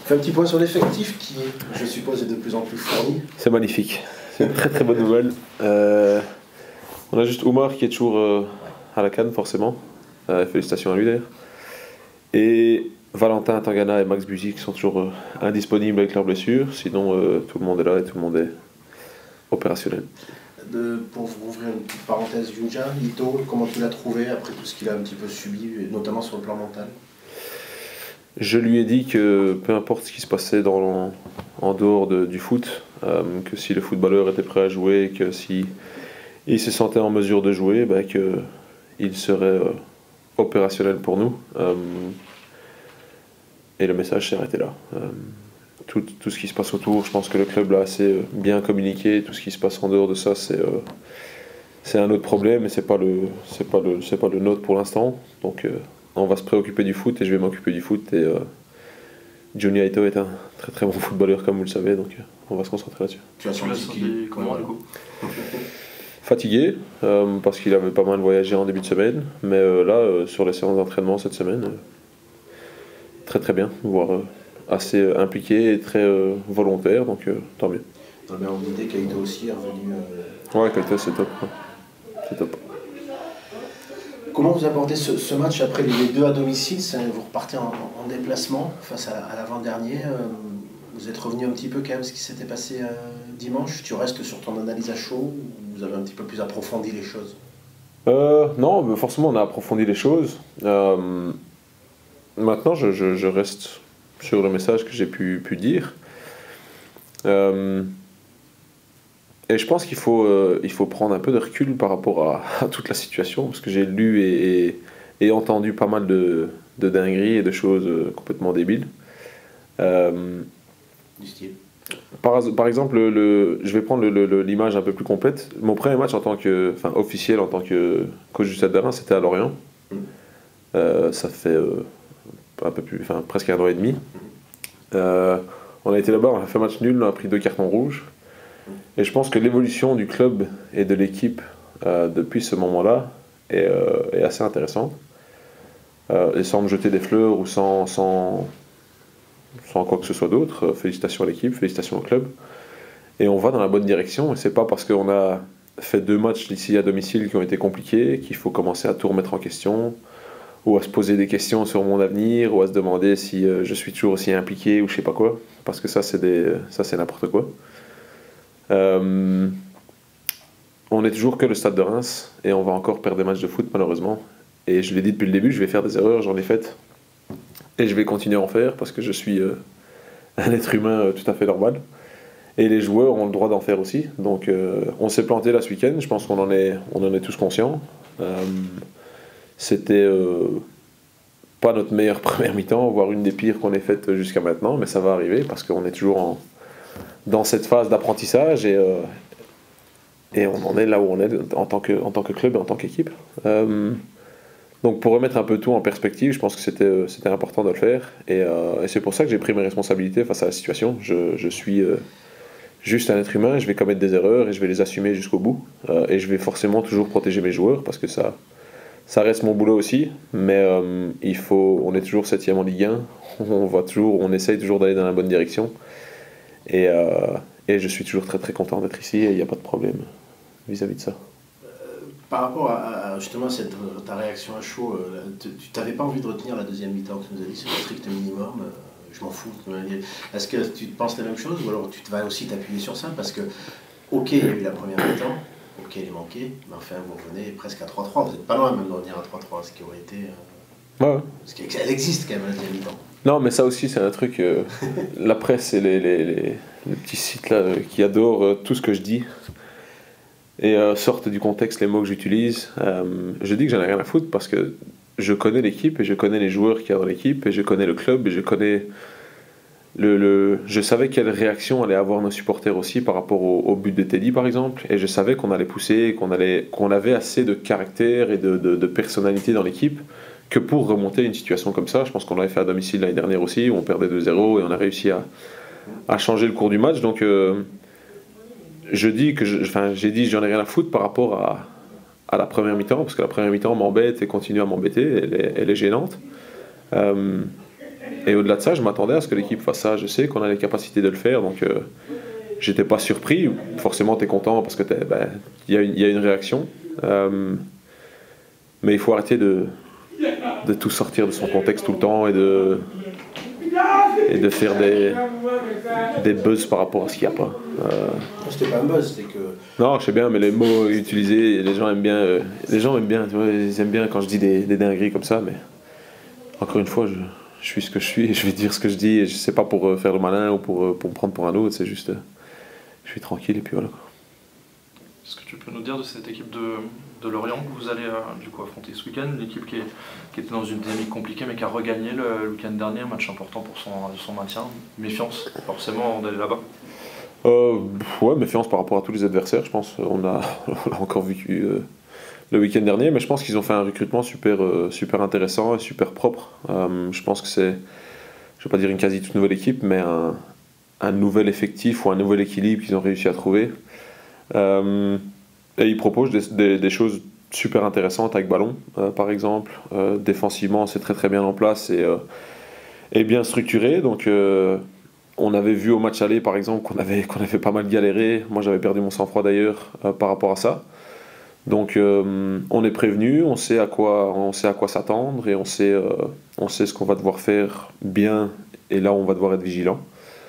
Fais un petit point sur l'effectif qui, je suppose, est de plus en plus fourni. C'est magnifique. C'est une très très bonne nouvelle. On a juste Oumar qui est toujours à la CAN, forcément. Félicitations à lui d'ailleurs. Et Valentin Tangana et Max Buzy qui sont toujours indisponibles avec leurs blessures. Sinon, tout le monde est là et tout le monde est opérationnel. Pour vous ouvrir une petite parenthèse, Yuja, Ito, comment tu l'as trouvé après tout ce qu'il a un petit peu subi, notamment sur le plan mental? Je lui ai dit que peu importe ce qui se passait en dehors du foot, que si le footballeur était prêt à jouer, que si il se sentait en mesure de jouer, qu'il serait opérationnel pour nous. Et le message s'est arrêté là. Tout ce qui se passe autour, je pense que le club l'a assez bien communiqué. Tout ce qui se passe en dehors de ça, c'est un autre problème, mais c'est pas le nôtre pour l'instant. Donc on va se préoccuper du foot et je vais m'occuper du foot. Et Johnny Aito est un très très bon footballeur, comme vous le savez, donc on va se concentrer là-dessus. Tu as senti comment du coup? Fatigué, parce qu'il avait pas mal voyagé en début de semaine, mais là, sur les séances d'entraînement cette semaine, très très bien, voire assez impliqué et très volontaire, donc tant mieux. Dans la même idée, Kaito aussi est revenu. Ouais, Kaito c'est top. C'est top. Comment vous abordez ce match après les deux à domicile? Vous repartez en déplacement face à l'avant-dernier. Vous êtes revenu un petit peu quand même ce qui s'était passé dimanche. Tu restes sur ton analyse à chaud ou vous avez un petit peu plus approfondi les choses? Non, mais forcément on a approfondi les choses. Maintenant je reste sur le message que j'ai pu dire. Et je pense qu'il faut prendre un peu de recul par rapport à toute la situation, parce que j'ai lu et entendu pas mal de dingueries et de choses complètement débiles. Du style. Par exemple, je vais prendre l'image un peu plus complète. Mon premier match officiel en tant que coach du Stade de Reims, c'était à Lorient. Ça fait presque 1 an et demi. On a été là-bas, on a fait match nul, on a pris 2 cartons rouges. Et je pense que l'évolution du club et de l'équipe depuis ce moment-là est assez intéressante. Et sans me jeter des fleurs ou sans quoi que ce soit d'autre, félicitations à l'équipe, félicitations au club. Et on va dans la bonne direction. Et c'est pas parce qu'on a fait 2 matchs ici à domicile qui ont été compliqués qu'il faut commencer à tout remettre en question, ou à se poser des questions sur mon avenir, ou à se demander si je suis toujours aussi impliqué ou je sais pas quoi. Parce que ça c'est n'importe quoi. On est toujours que le Stade de Reims et on va encore perdre des matchs de foot malheureusement. Et je l'ai dit depuis le début, je vais faire des erreurs, j'en ai faites. Et je vais continuer à en faire parce que je suis un être humain tout à fait normal. Et les joueurs ont le droit d'en faire aussi. Donc on s'est planté là ce week-end, je pense qu'on en est tous conscients. C'était pas notre meilleure première mi-temps, voire une des pires qu'on ait faites jusqu'à maintenant, mais ça va arriver parce qu'on est toujours dans cette phase d'apprentissage et on en est là où on est en tant que club et en tant qu'équipe. Donc pour remettre un peu tout en perspective, je pense que c'était important de le faire et c'est pour ça que j'ai pris mes responsabilités face à la situation. Je suis juste un être humain, je vais commettre des erreurs et je vais les assumer jusqu'au bout et je vais forcément toujours protéger mes joueurs parce que ça reste mon boulot aussi, mais on est toujours 7e en Ligue 1, on essaye toujours d'aller dans la bonne direction. Et je suis toujours très très content d'être ici et il n'y a pas de problème vis-à-vis de ça. Par rapport à justement ta réaction à chaud, tu n'avais pas envie de retenir la deuxième mi-temps que tu nous as dit, c'est le strict minimum, je m'en fous. Est-ce que tu penses la même chose ou alors tu vas aussi t'appuyer sur ça? Parce que, ok, il y a eu la première mi-temps, ok, elle est manquée, mais enfin vous revenez presque à 3-3, vous n'êtes pas loin même de revenir à 3-3, ce qui aurait été... Ouais. Parce qu'elle existe quand même la deuxième mi-temps. Non, mais ça aussi, c'est un truc. La presse et les petits sites là qui adorent tout ce que je dis et sortent du contexte les mots que j'utilise. Je dis que j'en ai rien à foutre parce que je connais l'équipe et je connais les joueurs qu'il y a dans l'équipe et je connais le club et je connais je savais quelle réaction allaient avoir nos supporters aussi par rapport au but de Teddy par exemple, et je savais qu'on allait pousser, qu'on avait assez de caractère et de personnalité dans l'équipe que pour remonter une situation comme ça. Je pense qu'on l'avait fait à domicile l'année dernière aussi, où on perdait 2-0 et on a réussi à changer le cours du match. Donc j'ai dit j'en ai rien à foutre par rapport à la première mi-temps, parce que la première mi-temps m'embête et continue à m'embêter, elle est gênante. Et au-delà de ça, je m'attendais à ce que l'équipe fasse ça. Je sais qu'on a les capacités de le faire, donc j'étais pas surpris. Forcément, tu es content parce que y a une réaction. Mais il faut arrêter de tout sortir de son contexte tout le temps et de faire des buzz par rapport à ce qu'il n'y a pas. C'était pas un buzz, c'est que... Non, je sais bien, mais les mots utilisés, les gens aiment bien, tu vois, ils aiment bien quand je dis des dingueries comme ça, mais encore une fois, je suis ce que je suis et je vais dire ce que je dis, et je sais pas pour faire le malin ou pour me prendre pour un autre, c'est juste, je suis tranquille et puis voilà. Est-ce que tu peux nous dire de cette équipe de Lorient que vous allez du coup affronter ce week-end, une équipe qui était dans une dynamique compliquée mais qui a regagné le week-end dernier, un match important pour son maintien. Méfiance forcément d'aller là-bas? Ouais, méfiance par rapport à tous les adversaires, je pense. On l'a encore vécu le week-end dernier, mais je pense qu'ils ont fait un recrutement super intéressant et super propre. Je pense que c'est, je vais pas dire une quasi toute nouvelle équipe, mais un nouvel effectif ou un nouvel équilibre qu'ils ont réussi à trouver. Et ils proposent des choses super intéressantes avec ballon, par exemple. Défensivement, c'est très très bien en place et bien structuré. Donc, on avait vu au match aller, par exemple, qu'on avait pas mal galéré. Moi, j'avais perdu mon sang-froid d'ailleurs par rapport à ça. Donc, on est prévenu, on sait à quoi s'attendre et on sait ce qu'on va devoir faire bien. Et là, on va devoir être vigilant.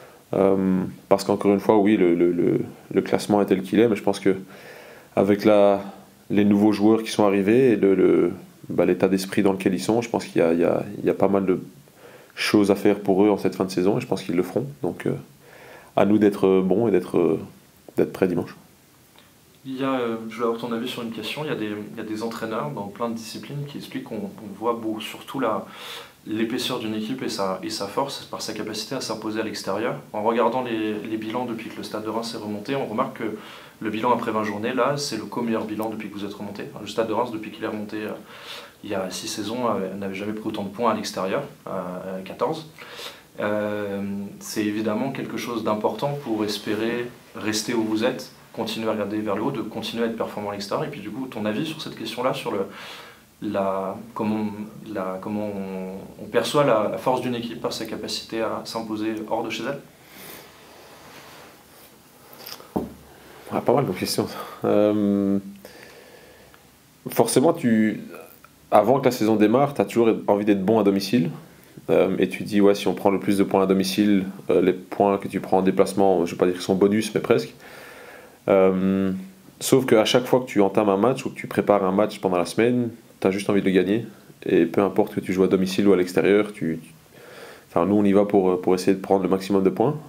Parce qu'encore une fois, oui, le classement est tel qu'il est, mais je pense que avec les nouveaux joueurs qui sont arrivés et l'état d'esprit dans lequel ils sont, je pense qu'il y a pas mal de choses à faire pour eux en cette fin de saison et je pense qu'ils le feront. Donc à nous d'être bons et d'être prêts dimanche. Je vais avoir ton avis sur une question. Il y a des entraîneurs dans plein de disciplines qui expliquent qu'on voit surtout l'épaisseur d'une équipe et sa force par sa capacité à s'imposer à l'extérieur. En regardant les bilans depuis que le Stade de Reims est remonté, on remarque que le bilan après 20 journées, là, c'est le co-meilleur bilan depuis que vous êtes remonté. Le Stade de Reims, depuis qu'il est remonté il y a 6 saisons, n'avait jamais pris autant de points à l'extérieur, 14. C'est évidemment quelque chose d'important pour espérer rester où vous êtes, continuer à regarder vers le haut, de continuer à être performant à l'extérieur. Et puis du coup, ton avis sur cette question-là, sur comment on perçoit la force d'une équipe par sa capacité à s'imposer hors de chez elle? Pas mal de questions. Forcément, avant que la saison démarre, tu as toujours envie d'être bon à domicile. Et tu dis, ouais, si on prend le plus de points à domicile, les points que tu prends en déplacement, je ne vais pas dire qu'ils sont bonus, mais presque. Sauf qu'à chaque fois que tu entames un match ou que tu prépares un match pendant la semaine, tu as juste envie de le gagner. Et peu importe que tu joues à domicile ou à l'extérieur, enfin, nous on y va pour essayer de prendre le maximum de points.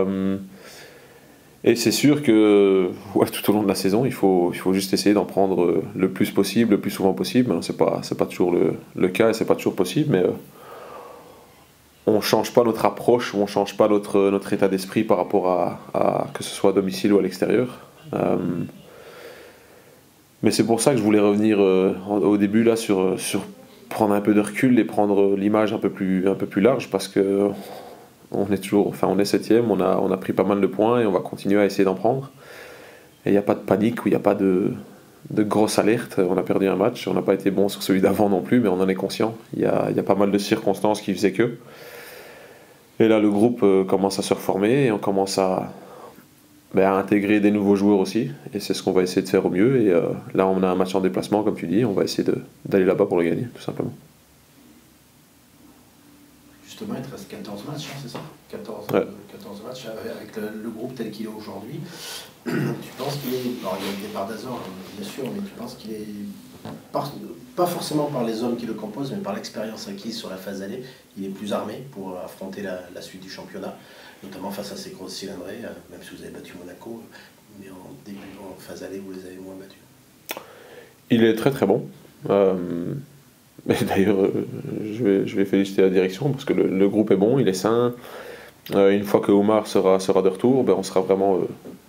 Et c'est sûr que tout au long de la saison, il faut juste essayer d'en prendre le plus possible, le plus souvent possible. C'est pas toujours le cas et c'est pas toujours possible, mais on ne change pas notre approche, on ne change pas notre état d'esprit par rapport à que ce soit à domicile ou à l'extérieur. Mais c'est pour ça que je voulais revenir au début là sur prendre un peu de recul et prendre l'image un peu plus large, parce que on est 7ème, on a pris pas mal de points et on va continuer à essayer d'en prendre. Et il n'y a pas de panique ou il n'y a pas de grosse alerte. On a perdu un match, on n'a pas été bon sur celui d'avant non plus, mais on en est conscient. Il y a pas mal de circonstances qui faisaient que. Et là, le groupe commence à se reformer et on commence à intégrer des nouveaux joueurs aussi. Et c'est ce qu'on va essayer de faire au mieux. Et là, on a un match en déplacement, comme tu dis, on va essayer d'aller là-bas pour le gagner, tout simplement. Justement, il te reste 14 matchs, hein, c'est ça? 14 matchs avec le groupe tel qu'il est aujourd'hui. Tu penses qu'il est... Alors, il y a le départ d'Azor, bien sûr, mais tu penses qu'il est... Pas forcément par les hommes qui le composent, mais par l'expérience acquise sur la phase allée, il est plus armé pour affronter la suite du championnat, notamment face à ces grosses cylindrées, même si vous avez battu Monaco, mais en phase allée, vous les avez moins battus. Il est très très bon. D'ailleurs, je vais féliciter la direction parce que le groupe est bon, il est sain. Une fois que Omar sera de retour, on sera vraiment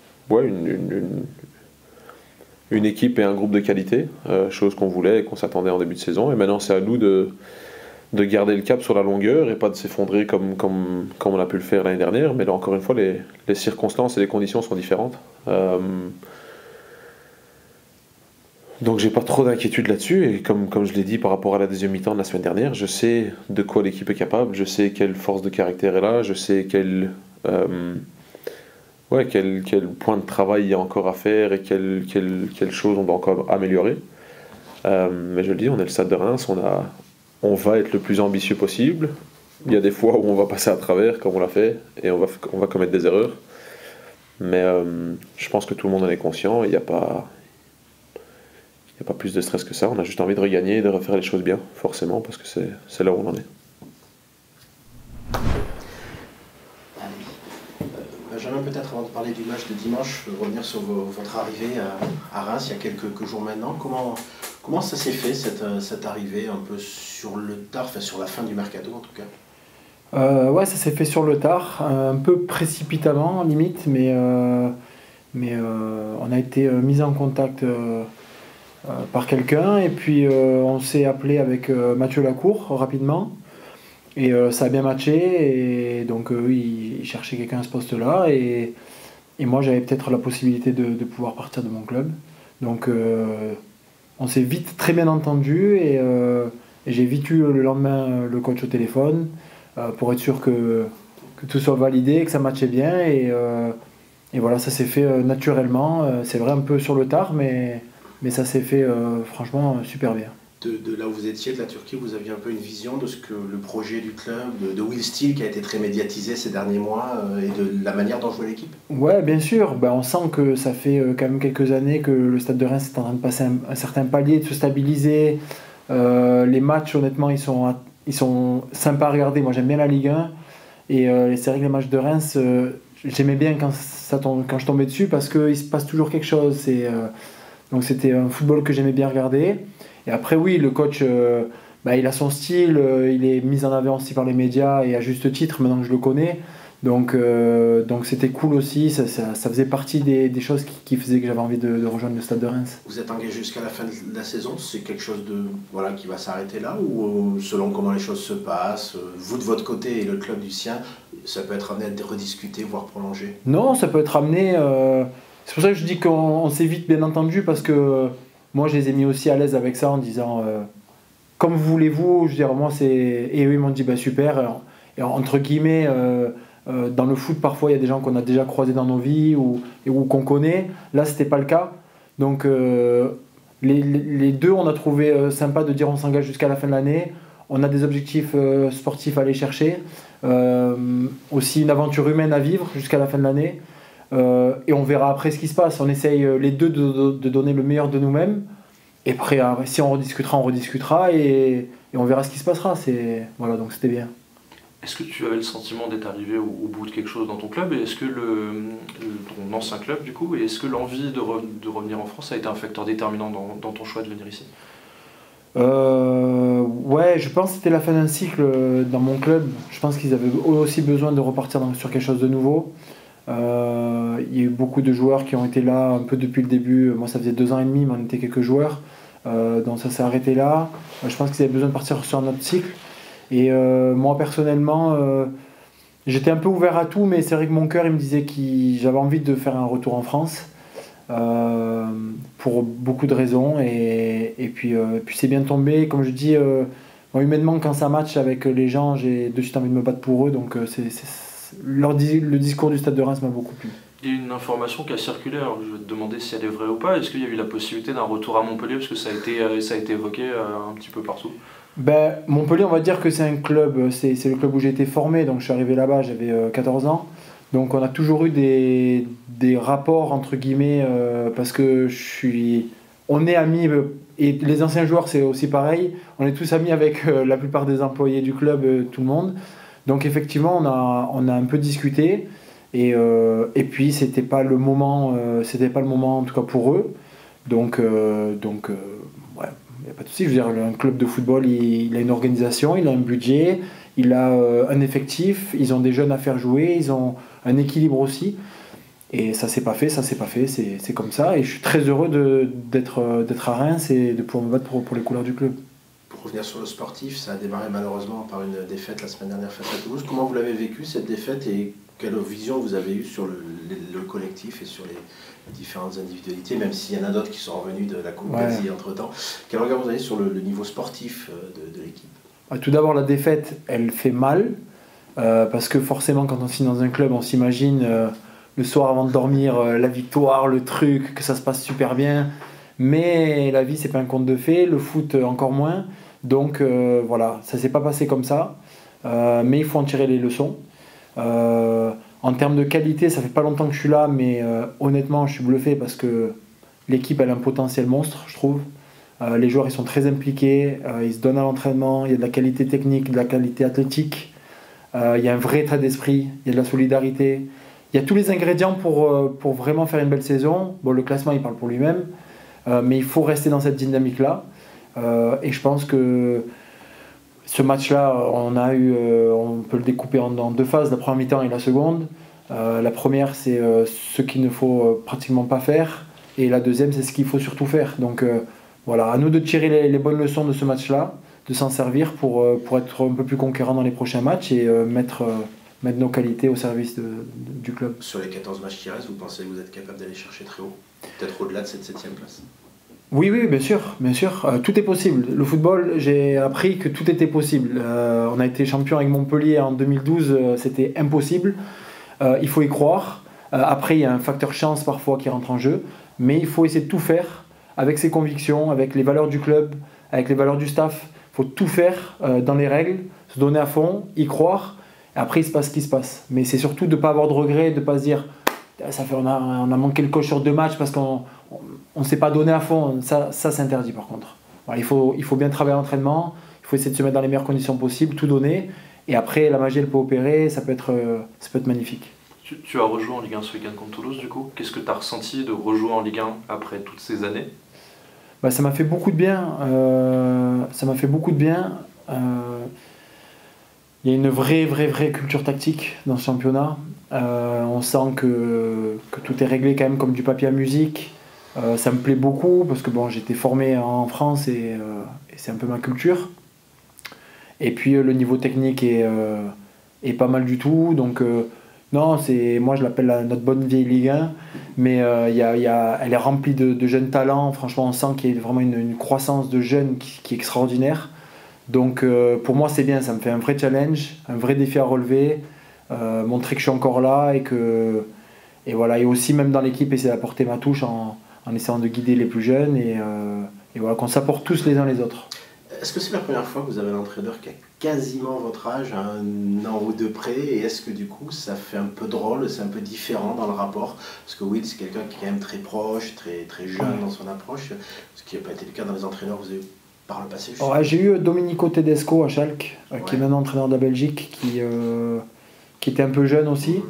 une équipe et un groupe de qualité, chose qu'on voulait et qu'on s'attendait en début de saison. Et maintenant, c'est à nous de garder le cap sur la longueur et pas de s'effondrer comme on a pu le faire l'année dernière. Mais là, encore une fois, les circonstances et les conditions sont différentes. Donc j'ai pas trop d'inquiétude là-dessus, et comme je l'ai dit par rapport à la deuxième mi-temps de la semaine dernière, je sais de quoi l'équipe est capable, je sais quelle force de caractère est là, je sais quel point de travail il y a encore à faire et quelle chose on doit encore améliorer. Mais je le dis, on est le Stade de Reims, on va être le plus ambitieux possible. Il y a des fois où on va passer à travers, comme on l'a fait, et on va commettre des erreurs. Mais je pense que tout le monde en est conscient, il n'y a pas plus de stress que ça, on a juste envie de regagner et de refaire les choses bien, forcément, parce que c'est là où on en est. Benjamin, peut-être avant de parler du match de dimanche, revenir sur votre arrivée à Reims il y a quelques jours maintenant. Comment ça s'est fait, cette arrivée un peu sur le tard, enfin sur la fin du mercato en tout cas? Ouais, ça s'est fait sur le tard, un peu précipitamment limite, mais on a été mis en contact par quelqu'un, et puis on s'est appelé avec Mathieu Lacour rapidement, et ça a bien matché, et donc eux ils cherchaient quelqu'un à ce poste-là, et moi j'avais peut-être la possibilité de pouvoir partir de mon club. Donc on s'est vite très bien entendu, et j'ai vite eu le lendemain le coach au téléphone pour être sûr que tout soit validé, que ça matchait bien, et voilà, ça s'est fait naturellement. C'est vrai un peu sur le tard, mais ça s'est fait franchement super bien. De là où vous étiez, de la Turquie, vous aviez un peu une vision de ce que le projet du club, de Will Steele qui a été très médiatisé ces derniers mois, et de la manière dont jouait l'équipe? Ouais, bien sûr. On sent que ça fait quand même quelques années que le Stade de Reims est en train de passer un certain palier, de se stabiliser. Les matchs, honnêtement, ils sont sympas à regarder. Moi, j'aime bien la Ligue 1. Et c'est vrai que les matchs de Reims, j'aimais bien quand je tombais dessus, parce qu'il se passe toujours quelque chose. Donc c'était un football que j'aimais bien regarder. Et après, oui, le coach, il a son style, il est mis en avant aussi par les médias, et à juste titre, maintenant que je le connais. Donc c'était cool aussi, ça faisait partie des choses qui faisaient que j'avais envie de rejoindre le Stade de Reims. Vous êtes engagé jusqu'à la fin de la saison, c'est quelque chose qui va s'arrêter là, ou selon comment les choses se passent, vous de votre côté et le club du sien, ça peut être amené à être rediscuté, voire prolongé? Non, ça peut être amené, c'est pour ça que je dis qu'on s'est vite bien entendu, parce que moi je les ai mis aussi à l'aise avec ça en disant comme voulez-vous, je veux dire, moi c'est... Et eux ils m'ont dit super, et entre guillemets... dans le foot, parfois, il y a des gens qu'on a déjà croisés dans nos vies ou qu'on connaît. Là, c'était pas le cas. Donc, les deux, on a trouvé sympa de dire on s'engage jusqu'à la fin de l'année. On a des objectifs sportifs à aller chercher. Aussi une aventure humaine à vivre jusqu'à la fin de l'année. Et on verra après ce qui se passe. On essaye les deux de donner le meilleur de nous-mêmes. Et après, si on rediscutera et on verra ce qui se passera. Voilà, donc c'était bien. Est-ce que tu avais le sentiment d'être arrivé au bout de quelque chose dans ton club, et est-ce que ton ancien club du coup, et est-ce que l'envie de revenir en France a été un facteur déterminant dans ton choix de venir ici? Ouais, je pense que c'était la fin d'un cycle dans mon club. Je pense qu'ils avaient aussi besoin de repartir sur quelque chose de nouveau. Il y a eu beaucoup de joueurs qui ont été là un peu depuis le début. Moi ça faisait 2 ans et demi, mais on était quelques joueurs. Donc ça s'est arrêté là. Je pense qu'ils avaient besoin de partir sur un autre cycle. Et moi personnellement, j'étais un peu ouvert à tout, mais c'est vrai que mon cœur il me disait que j'avais envie de faire un retour en France, pour beaucoup de raisons, et puis c'est bien tombé. Comme je dis, moi, humainement, quand ça match avec les gens, j'ai de suite envie de me battre pour eux, donc le discours du Stade de Reims m'a beaucoup plu. Il y a une information qui a circulé, alors je vais te demander si elle est vraie ou pas. Est-ce qu'il y a eu la possibilité d'un retour à Montpellier, parce que ça a été évoqué un petit peu partout? Montpellier, on va dire que c'est un club, c'est le club où j'ai été formé, donc je suis arrivé là-bas, j'avais 14 ans. Donc on a toujours eu des rapports entre guillemets, parce que on est amis, et les anciens joueurs c'est aussi pareil, on est tous amis avec la plupart des employés du club, tout le monde. Donc effectivement on a un peu discuté, et puis c'était pas le moment en tout cas pour eux. Donc ouais. Il n'y a pas de souci, je veux dire, un club de football, il a une organisation, il a un budget, il a un effectif, ils ont des jeunes à faire jouer, ils ont un équilibre aussi. Et ça s'est pas fait, c'est comme ça. Et je suis très heureux d'être à Reims et de pouvoir me battre pour les couleurs du club. pour revenir sur le sportif, ça a démarré malheureusement par une défaite la semaine dernière face à Toulouse. Comment vous l'avez vécu cette défaite et quelle vision vous avez eue sur le collectif et sur les différentes individualités, même s'il y en a d'autres qui sont revenus de la Coupe d'Asie entre-temps. Quel regard vous avez sur le niveau sportif de l'équipe? Tout d'abord, la défaite, elle fait mal, parce que forcément, quand on signe dans un club, on s'imagine le soir avant de dormir, la victoire, le truc, que ça se passe super bien. Mais la vie, c'est pas un conte de fées, le foot encore moins. Donc voilà, ça s'est pas passé comme ça. Mais il faut en tirer les leçons. En termes de qualité, ça fait pas longtemps que je suis là, mais honnêtement, je suis bluffé parce que l'équipe elle a un potentiel monstre, je trouve. Les joueurs ils sont très impliqués, ils se donnent à l'entraînement, il y a de la qualité technique, de la qualité athlétique, il y a un vrai état d'esprit, il y a de la solidarité. Il y a tous les ingrédients pour vraiment faire une belle saison. Bon, le classement il parle pour lui-même, mais il faut rester dans cette dynamique-là. Et je pense que ce match-là, on peut le découper en deux phases, la première mi-temps et la seconde. La première, c'est ce qu'il ne faut pratiquement pas faire, et la deuxième, c'est ce qu'il faut surtout faire. Donc voilà, à nous de tirer les bonnes leçons de ce match-là, de s'en servir pour être un peu plus conquérant dans les prochains matchs et mettre nos qualités au service du club. Sur les 14 matchs qui restent, vous pensez que vous êtes capable d'aller chercher très haut? Peut-être au-delà de cette 7e place? Oui, bien sûr. Tout est possible. Le football, j'ai appris que tout était possible. On a été champion avec Montpellier en 2012, c'était impossible. Il faut y croire. Après, il y a un facteur chance parfois qui rentre en jeu, mais il faut essayer de tout faire avec ses convictions, avec les valeurs du club, avec les valeurs du staff. Il faut tout faire dans les règles, se donner à fond, y croire. Après, il se passe ce qui se passe. Mais c'est surtout de ne pas avoir de regrets, de ne pas se dire on a manqué le coche sur 2 matchs parce qu'on ne s'est pas donné à fond. Ça c'est interdit par contre. Voilà, il faut bien travailler à l'entraînement, il faut essayer de se mettre dans les meilleures conditions possibles, tout donner. Et après, la magie, elle peut opérer, ça peut être magnifique. Tu as rejoué en Ligue 1 ce week-end contre Toulouse, du coup. Qu'est-ce que tu as ressenti de rejouer en Ligue 1 après toutes ces années? Ça m'a fait beaucoup de bien. Il y a une vraie culture tactique dans ce championnat. On sent que tout est réglé quand même comme du papier à musique. Ça me plaît beaucoup parce que j'étais formé en France et c'est un peu ma culture. Et puis le niveau technique est pas mal du tout. Donc non, moi je l'appelle notre bonne vieille Ligue 1. Mais elle est remplie de jeunes talents. Franchement, on sent qu'il y a vraiment une croissance de jeunes qui est extraordinaire. Donc pour moi c'est bien, ça me fait un vrai challenge, un vrai défi à relever, montrer que je suis encore là et voilà, et aussi même dans l'équipe essayer d'apporter ma touche en essayant de guider les plus jeunes et voilà, qu'on s'apporte tous les uns les autres. Est-ce que c'est la première fois que vous avez un entraîneur qui a quasiment votre âge, un an ou deux près, et est-ce que du coup ça fait un peu drôle, c'est un peu différent dans le rapport? Parce que Will c'est quelqu'un qui est quand même très proche, très jeune dans son approche, ce qui n'a pas été le cas dans les entraîneurs que vous avez par le passé. J'ai eu Domenico Tedesco à Schalke, qui est maintenant entraîneur de la Belgique, qui était un peu jeune aussi.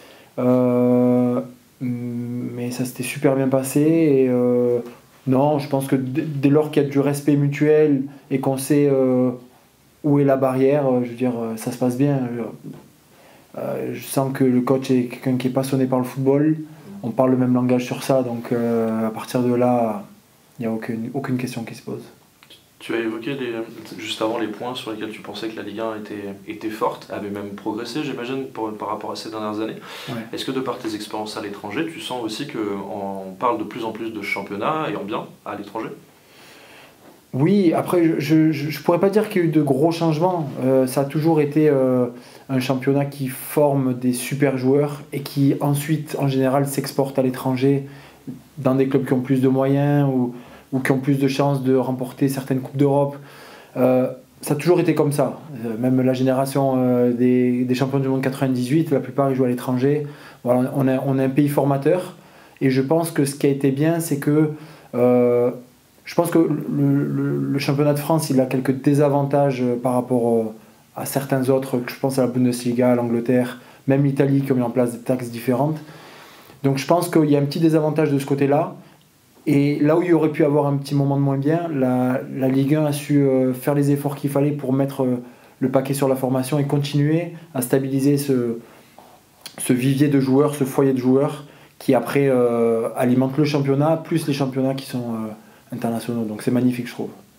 Mais ça s'était super bien passé. Et, non, je pense que dès lors qu'il y a du respect mutuel et qu'on sait où est la barrière, je veux dire, ça se passe bien. Je sens que le coach est quelqu'un qui est passionné par le football. On parle le même langage sur ça, donc à partir de là, il n'y a aucune question qui se pose. Tu as évoqué juste avant les points sur lesquels tu pensais que la Ligue 1 était forte, avait même progressé, j'imagine, par rapport à ces dernières années. Ouais. Est-ce que de par tes expériences à l'étranger, tu sens aussi qu'on parle de plus en plus de championnat et en bien à l'étranger? Oui, après, je ne pourrais pas dire qu'il y a eu de gros changements. Ça a toujours été un championnat qui forme des super joueurs et qui ensuite, en général, s'exporte à l'étranger dans des clubs qui ont plus de moyens ou qui ont plus de chances de remporter certaines Coupes d'Europe. Ça a toujours été comme ça. Même la génération des champions du monde 98, la plupart ils jouent à l'étranger. Voilà, on est un pays formateur. Et je pense que ce qui a été bien, c'est que je pense que le championnat de France, il a quelques désavantages par rapport à certains autres. Je pense à la Bundesliga, à l'Angleterre, même l'Italie qui ont mis en place des taxes différentes. Donc je pense qu'il y a un petit désavantage de ce côté-là. Et là où il y aurait pu avoir un petit moment de moins bien, la Ligue 1 a su faire les efforts qu'il fallait pour mettre le paquet sur la formation et continuer à stabiliser ce vivier de joueurs, ce foyer de joueurs qui après alimente le championnat, plus les championnats qui sont internationaux. Donc c'est magnifique, je trouve.